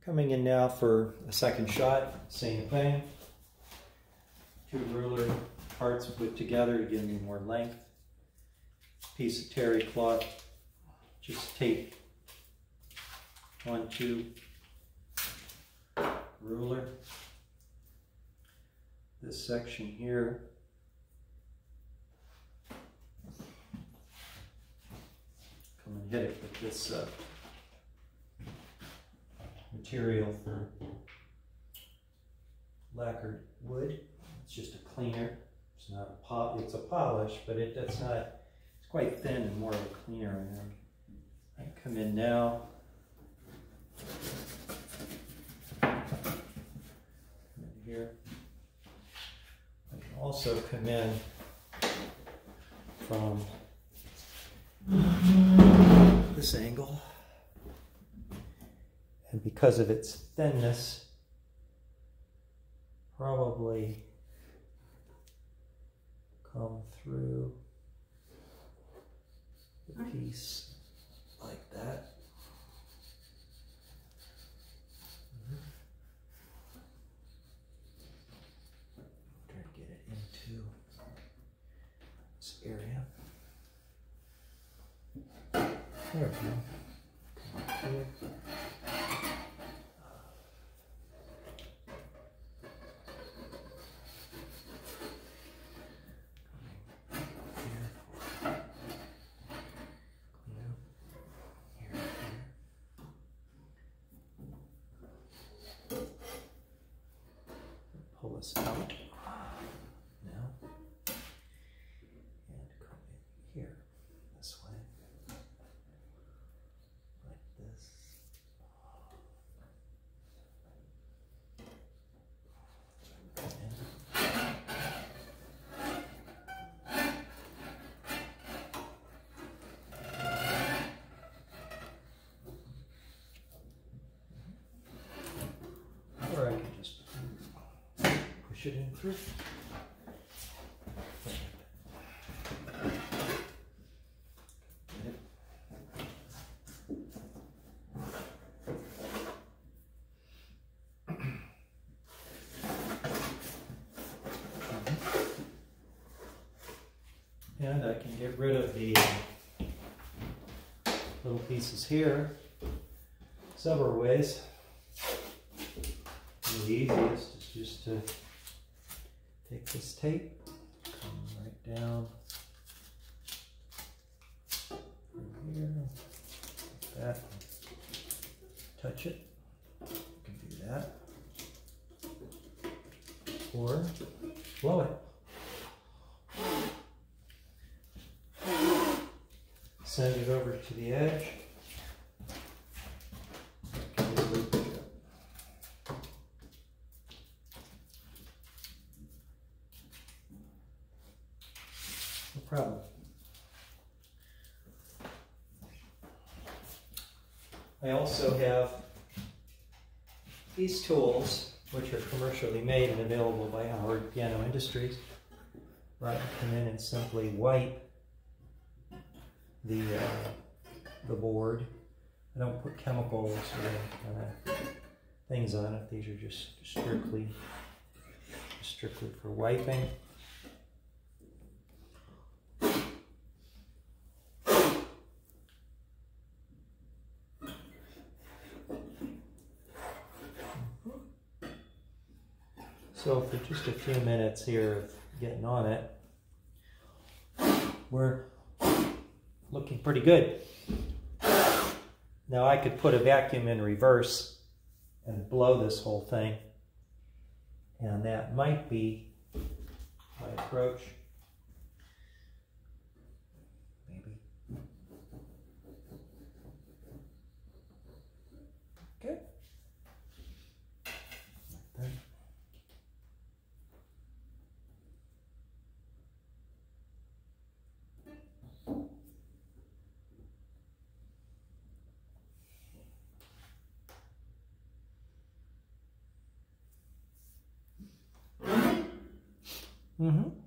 Coming in now for a second shot, same thing. 2 ruler parts put together to give me more length. Piece of terry cloth, just tape onto ruler. This section here, come and hit it with this material for lacquered wood. It's just a cleaner. It's not a pop. It's a polish, but that's not. It's quite thin and more of a cleaner. And I come in now. Come in here. I can also come in from this angle. And because of its thinness, probably come through the piece like that. Try to get it into this area. There we go. Come here. Pull this out now and come in here this way, like this. Come in. Or I can just push it in through. And I can get rid of the little pieces here several ways. The easiest is just to take this tape, come right down from here, like that, touch it. You can do that. Or blow it. Send it over to the edge. No problem. I also have these tools, which are commercially made and available by Howard Piano Industries, where I can come in and simply wipe the board. I don't put chemicals or any kind of things on it. These are just strictly for wiping. So for just a few minutes here of getting on it, we're looking pretty good. Now I could put a vacuum in reverse and blow this whole thing, and that might be my approach. Maybe. Okay. Like that. Mm-hmm.